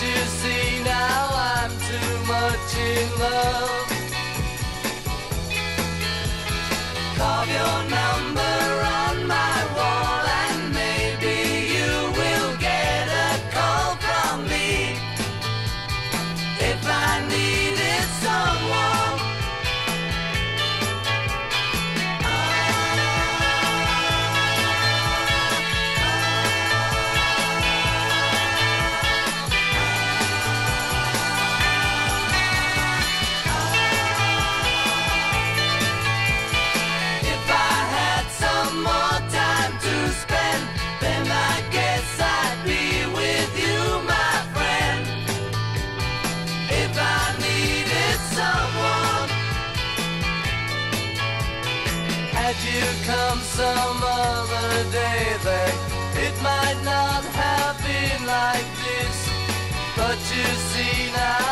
you see now I'm too much in love. Carve your number on my wall and maybe you will get a call from me. If I needed someone, if I had some more time to spend, then I guess I'd be with you, my friend. If I needed someone, had you come some other day, then it might not have been like this. But you see now